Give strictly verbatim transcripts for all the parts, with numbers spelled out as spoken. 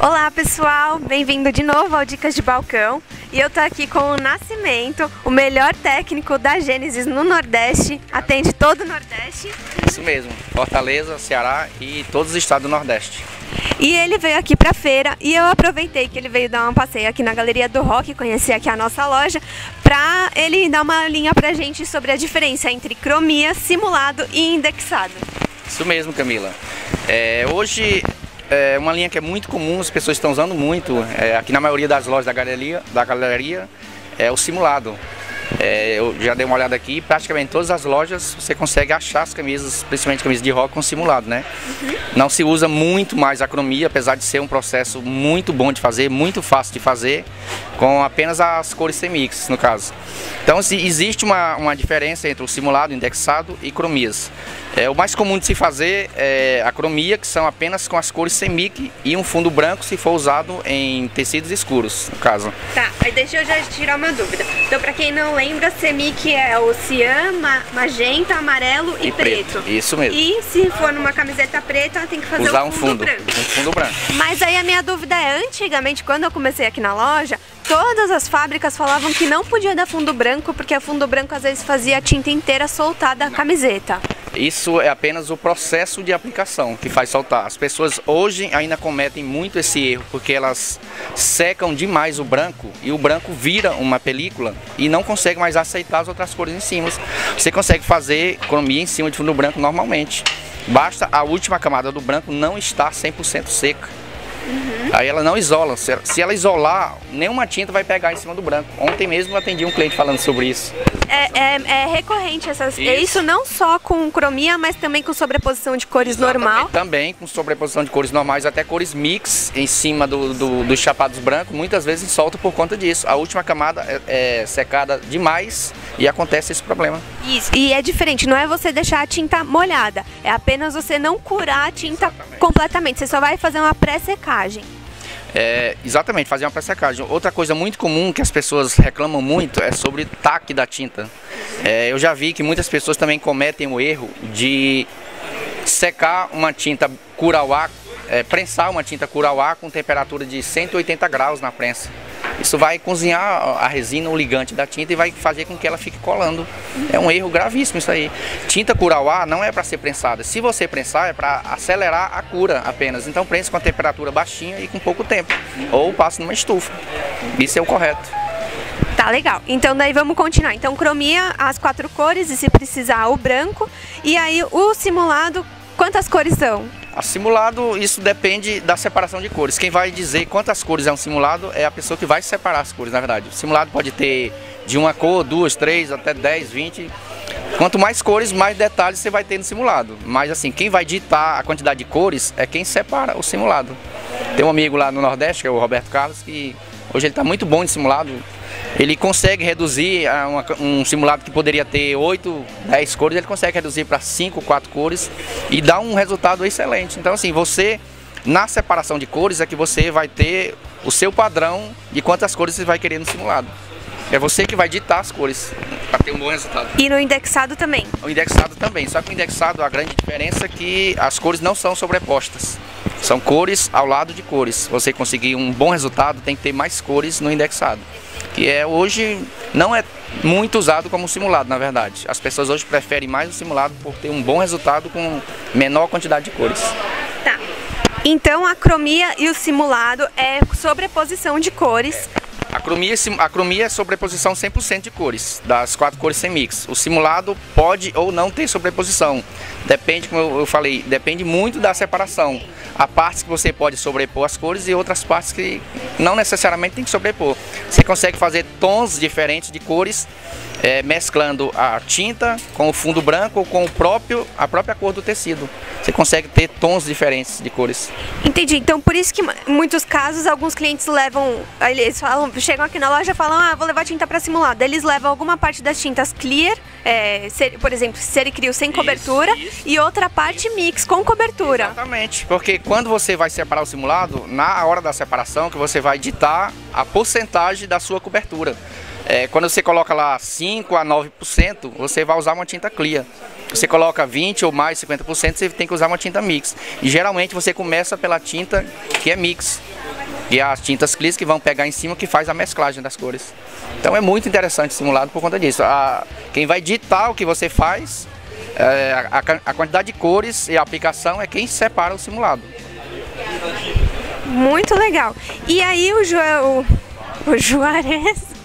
Olá pessoal, bem-vindo de novo ao Dicas de Balcão. E eu tô aqui com o Nascimento, o melhor técnico da Gênesis no Nordeste, atende todo o Nordeste. Isso mesmo, Fortaleza, Ceará e todos os estados do Nordeste. E ele veio aqui pra feira e eu aproveitei que ele veio dar um passeio aqui na Galeria do Rock, conhecer aqui a nossa loja, pra ele dar uma linha pra gente sobre a diferença entre cromia, simulado e indexado. Isso mesmo, Camila. É, hoje é uma linha que é muito comum, as pessoas estão usando muito, é, aqui na maioria das lojas da galeria, da galeria é o simulado. É, eu já dei uma olhada aqui, praticamente em todas as lojas você consegue achar as camisas, principalmente camisas de rock com simulado, né? Uhum. Não se usa muito mais a cromia, apesar de ser um processo muito bom de fazer, muito fácil de fazer, com apenas as cores semix, no caso. Então se, existe uma, uma diferença entre o simulado, indexado e cromias. É, o mais comum de se fazer é a cromia, que são apenas com as cores semic e um fundo branco se for usado em tecidos escuros, no caso. Tá, aí deixa eu já tirar uma dúvida. Então, para quem não lembra, semic é o cian, ma magenta, amarelo e, e preto. preto. Isso mesmo. E se for numa camiseta preta, tem que fazer usar um fundo, um fundo branco. Um fundo branco. Mas aí a minha dúvida é, antigamente, quando eu comecei aqui na loja, todas as fábricas falavam que não podia dar fundo branco, porque o fundo branco às vezes fazia a tinta inteira soltar da camiseta. Isso é apenas o processo de aplicação que faz soltar. As pessoas hoje ainda cometem muito esse erro, porque elas secam demais o branco e o branco vira uma película e não consegue mais aceitar as outras cores em cima. Você consegue fazer cromia em cima de fundo branco normalmente. Basta a última camada do branco não estar cem por cento seca. Uhum. Aí ela não isola. Se ela isolar, nenhuma tinta vai pegar em cima do branco. Ontem mesmo eu atendi um cliente falando sobre isso. É, é, é recorrente essas, isso. isso não só com cromia, mas também com sobreposição de cores Exatamente. normal. Também com sobreposição de cores normais, até cores mix em cima do, do, dos chapados brancos, muitas vezes solta por conta disso. A última camada é, é secada demais e acontece esse problema. Isso, e é diferente, não é você deixar a tinta molhada, é apenas você não curar a tinta Exatamente. completamente, você só vai fazer uma pré-secagem. É, exatamente, fazer uma pré-secagem. Outra coisa muito comum que as pessoas reclamam muito é sobre taque da tinta. É, eu já vi que muitas pessoas também cometem o erro de secar uma tinta Curauá, é, prensar uma tinta Curauá com temperatura de cento e oitenta graus na prensa. Isso vai cozinhar a resina, o ligante da tinta, e vai fazer com que ela fique colando. É um erro gravíssimo isso aí. Tinta Curauá não é para ser prensada. Se você prensar, é para acelerar a cura apenas. Então prensa com a temperatura baixinha e com pouco tempo. Ou passa numa estufa. Isso é o correto. Tá, legal. Então daí vamos continuar. Então cromia, as quatro cores e se precisar o branco. E aí o simulado, quantas cores são? A simulado, isso depende da separação de cores. Quem vai dizer quantas cores é um simulado é a pessoa que vai separar as cores, na verdade. O simulado pode ter de uma cor, duas, três, até dez, vinte. Quanto mais cores, mais detalhes você vai ter no simulado. Mas assim, quem vai ditar a quantidade de cores é quem separa o simulado. Tem um amigo lá no Nordeste, que é o Roberto Carlos, que hoje ele está muito bom em simulado. Ele consegue reduzir a uma, um simulado que poderia ter oito, dez cores, ele consegue reduzir para cinco, quatro cores e dá um resultado excelente. Então assim, você, na separação de cores, é que você vai ter o seu padrão de quantas cores você vai querer no simulado. É você que vai ditar as cores para ter um bom resultado. E no indexado também? O indexado também, só que o indexado, a grande diferença é que as cores não são sobrepostas. São cores ao lado de cores. Você conseguir um bom resultado, tem que ter mais cores no indexado. Que é hoje não é muito usado como simulado, na verdade. As pessoas hoje preferem mais o simulado por ter um bom resultado com menor quantidade de cores. Tá. Então a cromia e o simulado é sobreposição de cores. A cromia, a cromia é sobreposição cem por cento de cores, das quatro cores semix. O simulado pode ou não ter sobreposição. Depende, como eu falei, depende muito da separação. Há partes que você pode sobrepor as cores e outras partes que não necessariamente tem que sobrepor. Você consegue fazer tons diferentes de cores, é, mesclando a tinta com o fundo branco ou com o próprio, a própria cor do tecido. Você consegue ter tons diferentes de cores. Entendi. Então por isso que em muitos casos alguns clientes levam, eles falam, chegam aqui na loja e falam, ah, vou levar tinta para simulado. Eles levam alguma parte das tintas clear, é, ser, por exemplo, Sericrio sem cobertura, isso, isso. E outra parte mix com cobertura. Exatamente, porque quando você vai separar o simulado, na hora da separação que você vai ditar a porcentagem da sua cobertura. É, quando você coloca lá cinco a nove por cento, você vai usar uma tinta clear. Você coloca vinte ou mais, cinquenta por cento, você tem que usar uma tinta mix. E geralmente você começa pela tinta que é mix. E as tintas clear que vão pegar em cima que faz a mesclagem das cores. Então é muito interessante o simulado por conta disso. A, quem vai ditar o que você faz, é, a, a quantidade de cores e a aplicação é quem separa o simulado. Muito legal. E aí o João, o Juarez,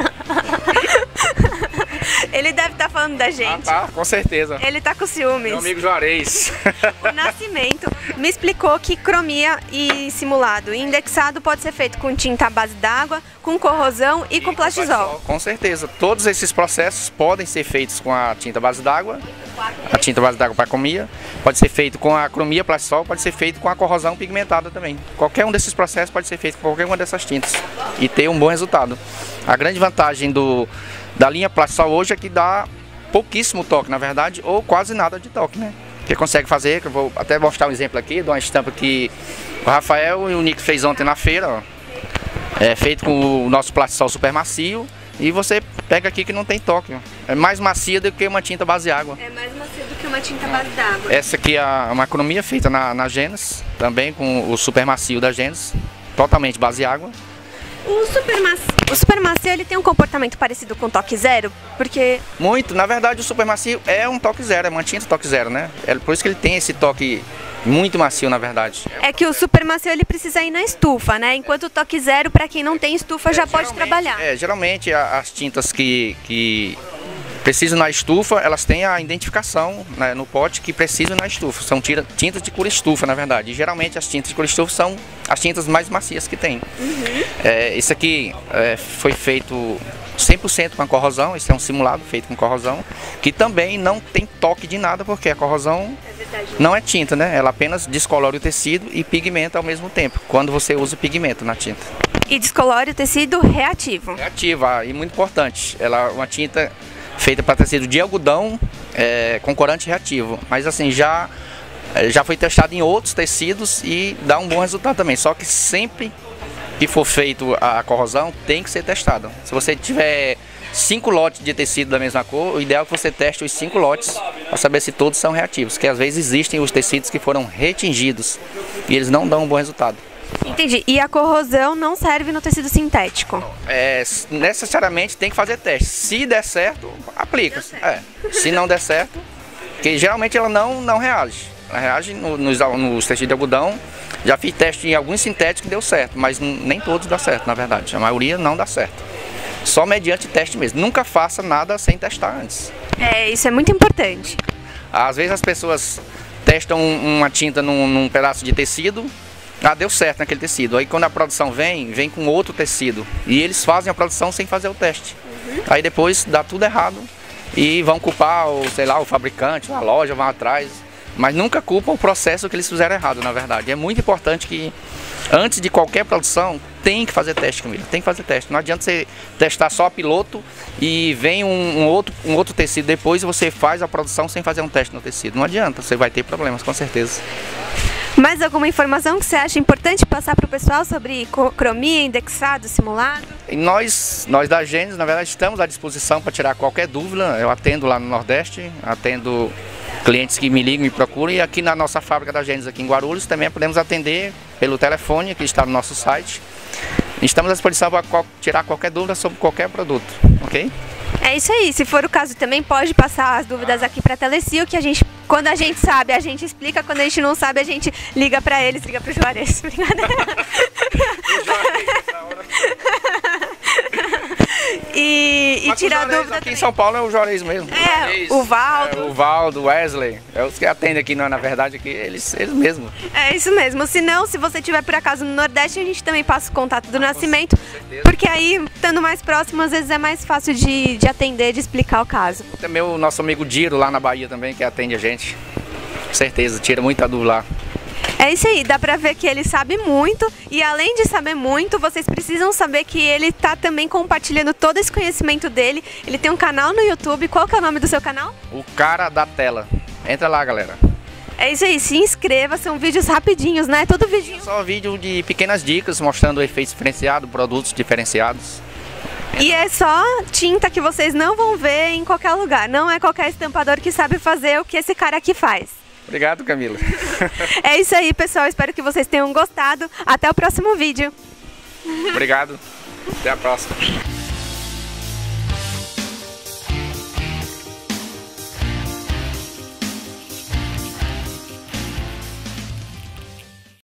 ele deve estar falando da gente. Ah, tá, com certeza. Ele tá com ciúmes. Meu amigo Juarez. O Nascimento me explicou que cromia e simulado e indexado pode ser feito com tinta à base d'água, com corrosão e, e com plastisol. Com certeza. Todos esses processos podem ser feitos com a tinta à base d'água, a tinta à base d'água para cromia, pode ser feito com a cromia plastisol, pode ser feito com a corrosão pigmentada também. Qualquer um desses processos pode ser feito com qualquer uma dessas tintas e ter um bom resultado. A grande vantagem do, da linha plastisol hoje é que dá pouquíssimo toque, na verdade, ou quase nada de toque, né? Que consegue fazer, que eu vou até mostrar um exemplo aqui de uma estampa que o Rafael e o Nick fez ontem na feira, ó. É feito com o nosso plastisol super macio e você pega aqui que não tem toque, ó. É mais macia do que uma tinta base água. É mais macia do que uma tinta base d'água. Essa aqui é uma cromia feita na, na Genes, também com o super macio da Genes, totalmente base água. O super macio, o super macio ele tem um comportamento parecido com o toque zero, porque... Muito, na verdade o super macio é um toque zero, é uma tinta toque zero, né? É por isso que ele tem esse toque muito macio, na verdade. É que o super macio ele precisa ir na estufa, né? Enquanto o toque zero, para quem não tem estufa, é, já pode trabalhar. É, geralmente as tintas que... que precisam na estufa, elas têm a identificação, né, no pote que precisam na estufa. São tira, tintas de cor estufa, na verdade. E geralmente as tintas de cor estufa são as tintas mais macias que tem. Uhum. É, esse aqui é, foi feito cem por cento com a corrosão. Esse é um simulado feito com corrosão, que também não tem toque de nada, porque a corrosão é não é tinta, né? Ela apenas descolore o tecido e pigmenta ao mesmo tempo, quando você usa o pigmento na tinta. E descolore o tecido reativo. Reativa, e muito importante. Ela é uma tinta feita para tecido de algodão, é, com corante reativo, mas assim, já, já foi testado em outros tecidos e dá um bom resultado também, só que sempre que for feito a corrosão, tem que ser testado. Se você tiver cinco lotes de tecido da mesma cor, o ideal é que você teste os cinco lotes para saber se todos são reativos, porque às vezes existem os tecidos que foram retingidos e eles não dão um bom resultado. Entendi. E a corrosão não serve no tecido sintético? É, necessariamente tem que fazer teste. Se der certo, aplica. É. Se não der certo, porque geralmente ela não, não reage. Ela reage no, nos, nos tecidos de algodão. Já fiz teste em alguns sintéticos que deu certo, mas nem todos dá certo, na verdade. A maioria não dá certo. Só mediante teste mesmo. Nunca faça nada sem testar antes. É, isso é muito importante. Às vezes as pessoas testam uma tinta num, num pedaço de tecido. Ah, deu certo naquele tecido. Aí quando a produção vem, vem com outro tecido. E eles fazem a produção sem fazer o teste. Uhum. Aí depois dá tudo errado e vão culpar o, sei lá, o fabricante, a loja, vão atrás. Mas nunca culpam o processo que eles fizeram errado, na verdade. É muito importante que antes de qualquer produção tem que fazer teste, Camila. Tem que fazer teste. Não adianta você testar só piloto e vem um, um, outro, um outro tecido depois e você faz a produção sem fazer um teste no tecido. Não adianta, você vai ter problemas, com certeza. Mais alguma informação que você acha importante passar para o pessoal sobre cromia, indexado, simulado? E nós, nós da Genes, na verdade, estamos à disposição para tirar qualquer dúvida. Eu atendo lá no Nordeste, atendo clientes que me ligam e procuram. E aqui na nossa fábrica da Genes, aqui em Guarulhos, também podemos atender pelo telefone que está no nosso site. Estamos à disposição para qual, tirar qualquer dúvida sobre qualquer produto, ok? É isso aí, se for o caso também pode passar as dúvidas aqui para a Telecil, que a gente, quando a gente sabe, a gente explica, quando a gente não sabe, a gente liga para eles, liga para o Juarez. E, e tirar dúvida aqui em São Paulo é o Juarez mesmo. É, o Valdo. É, o Valdo, Wesley, é os que atendem aqui, não, na verdade, aqui, eles, eles mesmos. É isso mesmo, se não, se você estiver por acaso no Nordeste, a gente também passa o contato do Nascimento, porque aí, estando mais próximo, às vezes é mais fácil de, de atender, de explicar o caso. Também o nosso amigo Diro, lá na Bahia também, que atende a gente, com certeza, tira muita dúvida lá. É isso aí, dá pra ver que ele sabe muito e além de saber muito, vocês precisam saber que ele tá também compartilhando todo esse conhecimento dele. Ele tem um canal no YouTube, qual que é o nome do seu canal? O Cara da Tela. Entra lá, galera. É isso aí, se inscreva, são vídeos rapidinhos, né? Todo vídeo. Só vídeo de pequenas dicas, mostrando efeitos diferenciados, produtos diferenciados. E é só tinta que vocês não vão ver em qualquer lugar, não é qualquer estampador que sabe fazer o que esse cara aqui faz. Obrigado, Camila. É isso aí, pessoal. Espero que vocês tenham gostado. Até o próximo vídeo. Obrigado. Até a próxima.